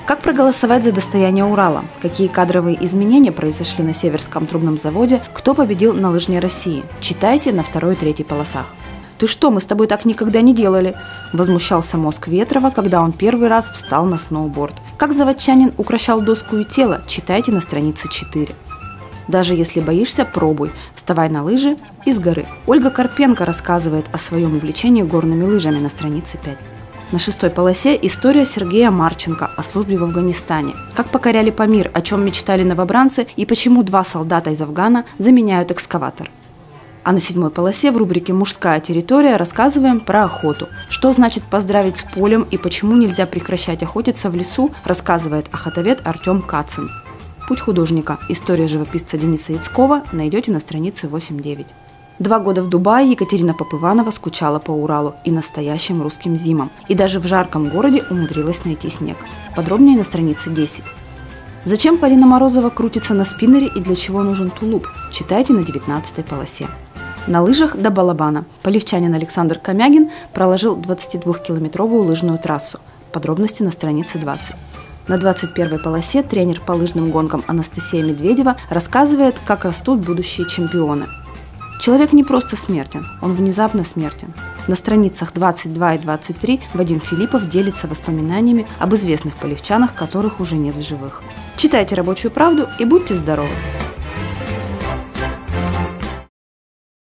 Как проголосовать за достояние Урала? Какие кадровые изменения произошли на Северском трубном заводе? Кто победил на лыжне России? Читайте на 2 и 3 полосах. «Ты что, мы с тобой так никогда не делали!» – возмущался мозг Ветрова, когда он первый раз встал на сноуборд. Как заводчанин укращал доску и тело? Читайте на странице 4. Даже если боишься, пробуй. Вставай на лыжи и с горы. Ольга Карпенко рассказывает о своем увлечении горными лыжами на странице 5. На 6 полосе история Сергея Марченко о службе в Афганистане. Как покоряли Памир, о чем мечтали новобранцы и почему 2 солдата из Афгана заменяют экскаватор. А на 7 полосе в рубрике «Мужская территория» рассказываем про охоту. Что значит поздравить с полем и почему нельзя прекращать охотиться в лесу, рассказывает охотовед Артем Кацин. «Путь художника. История живописца Дениса Яцкова» найдете на странице 8-9. 2 года в Дубае Екатерина Попыванова скучала по Уралу и настоящим русским зимам. И даже в жарком городе умудрилась найти снег. Подробнее на странице 10. Зачем Полина Морозова крутится на спиннере и для чего нужен тулуп? Читайте на 19 полосе. На лыжах до Балабана. Полевчанин Александр Комягин проложил 22-километровую лыжную трассу. Подробности на странице 20. На 21 полосе тренер по лыжным гонкам Анастасия Медведева рассказывает, как растут будущие чемпионы. Человек не просто смертен, он внезапно смертен. На страницах 22 и 23 Вадим Филиппов делится воспоминаниями об известных полевчанах, которых уже нет в живых. Читайте «Рабочую правду» и будьте здоровы!